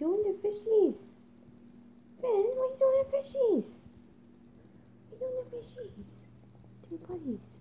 doing to fishies? Finn, what are you doing to fishies? What are you doing to fishies? Two buddies.